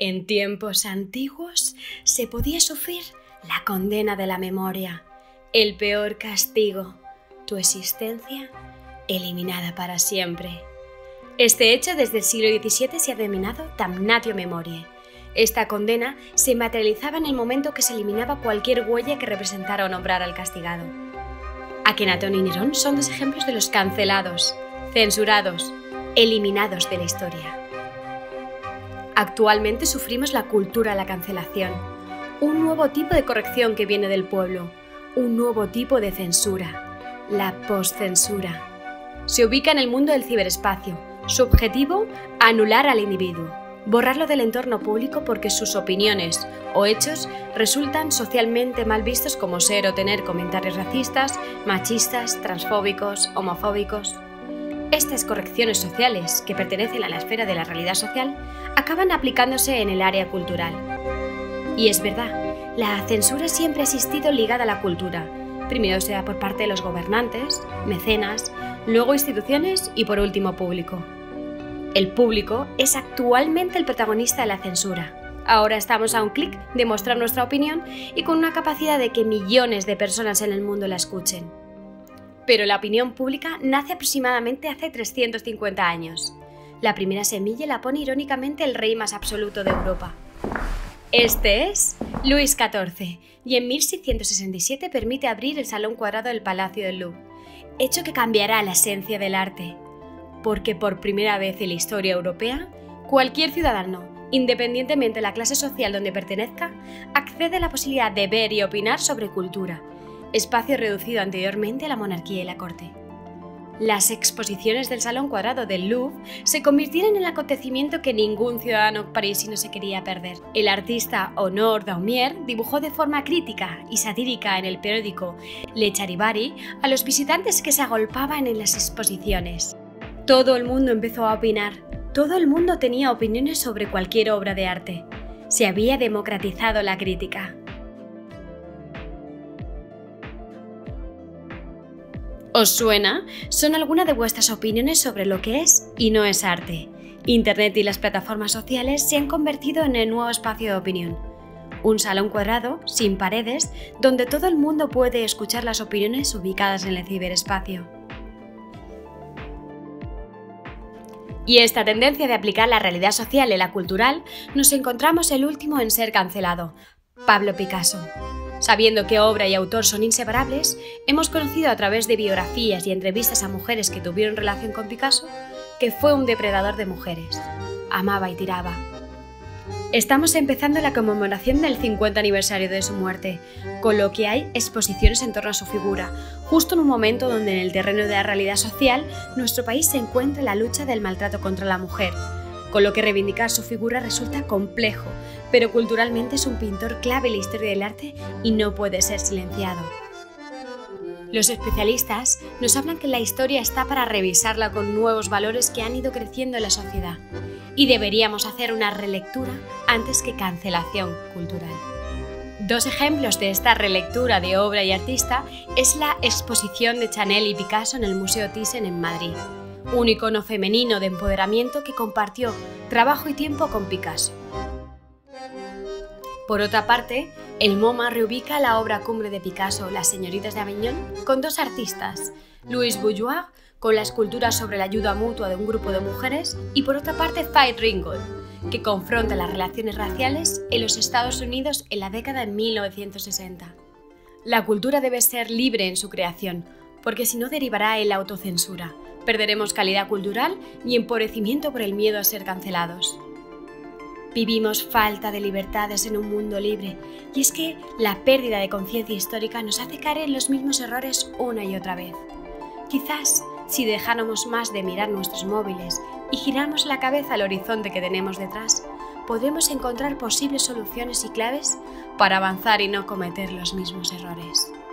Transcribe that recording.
En tiempos antiguos se podía sufrir la condena de la memoria, el peor castigo, tu existencia eliminada para siempre. Este hecho desde el siglo XVII se ha denominado damnatio memoriae. Esta condena se materializaba en el momento que se eliminaba cualquier huella que representara o nombrara al castigado. Akenatón y Nerón son dos ejemplos de los cancelados, censurados, eliminados de la historia. Actualmente sufrimos la cultura de la cancelación, un nuevo tipo de corrección que viene del pueblo, un nuevo tipo de censura, la postcensura. Se ubica en el mundo del ciberespacio. Su objetivo, anular al individuo, borrarlo del entorno público porque sus opiniones o hechos resultan socialmente mal vistos, como ser o tener comentarios racistas, machistas, transfóbicos, homofóbicos. Estas correcciones sociales, que pertenecen a la esfera de la realidad social, acaban aplicándose en el área cultural. Y es verdad, la censura siempre ha existido ligada a la cultura, primero sea por parte de los gobernantes, mecenas, luego instituciones y por último público. El público es actualmente el protagonista de la censura. Ahora estamos a un clic de mostrar nuestra opinión y con una capacidad de que millones de personas en el mundo la escuchen. Pero la opinión pública nace aproximadamente hace 350 años. La primera semilla la pone irónicamente el rey más absoluto de Europa. Este es Luis XIV y en 1667 permite abrir el Salón Cuadrado del Palacio del Louvre, hecho que cambiará la esencia del arte. Porque por primera vez en la historia europea, cualquier ciudadano, independientemente de la clase social donde pertenezca, accede a la posibilidad de ver y opinar sobre cultura, espacio reducido anteriormente a la monarquía y la corte. Las exposiciones del Salón Cuadrado del Louvre se convirtieron en el acontecimiento que ningún ciudadano parisino se quería perder. El artista Honor Daumier dibujó de forma crítica y satírica en el periódico Le Charivari a los visitantes que se agolpaban en las exposiciones. Todo el mundo empezó a opinar, todo el mundo tenía opiniones sobre cualquier obra de arte. Se había democratizado la crítica. ¿Os suena? Son algunas de vuestras opiniones sobre lo que es y no es arte. Internet y las plataformas sociales se han convertido en el nuevo espacio de opinión. Un salón cuadrado, sin paredes, donde todo el mundo puede escuchar las opiniones ubicadas en el ciberespacio. Y esta tendencia de aplicar la realidad social y la cultural, nos encontramos el último en ser cancelado, Pablo Picasso. Sabiendo que obra y autor son inseparables, hemos conocido a través de biografías y entrevistas a mujeres que tuvieron relación con Picasso que fue un depredador de mujeres. Amaba y tiraba. Estamos empezando la conmemoración del 50 aniversario de su muerte, con lo que hay exposiciones en torno a su figura, justo en un momento donde en el terreno de la realidad social nuestro país se encuentra en la lucha del maltrato contra la mujer, con lo que reivindicar su figura resulta complejo, pero culturalmente es un pintor clave en la historia del arte y no puede ser silenciado. Los especialistas nos hablan que la historia está para revisarla con nuevos valores que han ido creciendo en la sociedad y deberíamos hacer una relectura antes que cancelación cultural. Dos ejemplos de esta relectura de obra y artista es la exposición de Chanel y Picasso en el Museo Thyssen en Madrid, un icono femenino de empoderamiento que compartió trabajo y tiempo con Picasso. Por otra parte, el MoMA reubica la obra cumbre de Picasso, Las señoritas de Avignon, con dos artistas, Louise Bourgeois, con la escultura sobre la ayuda mutua de un grupo de mujeres, y por otra parte Faith Ringgold, que confronta las relaciones raciales en los Estados Unidos en la década de 1960. La cultura debe ser libre en su creación, porque si no derivará en la autocensura, perderemos calidad cultural y empobrecimiento por el miedo a ser cancelados. Vivimos falta de libertades en un mundo libre, y es que la pérdida de conciencia histórica nos hace caer en los mismos errores una y otra vez. Quizás, si dejáramos más de mirar nuestros móviles y giráramos la cabeza al horizonte que tenemos detrás, podremos encontrar posibles soluciones y claves para avanzar y no cometer los mismos errores.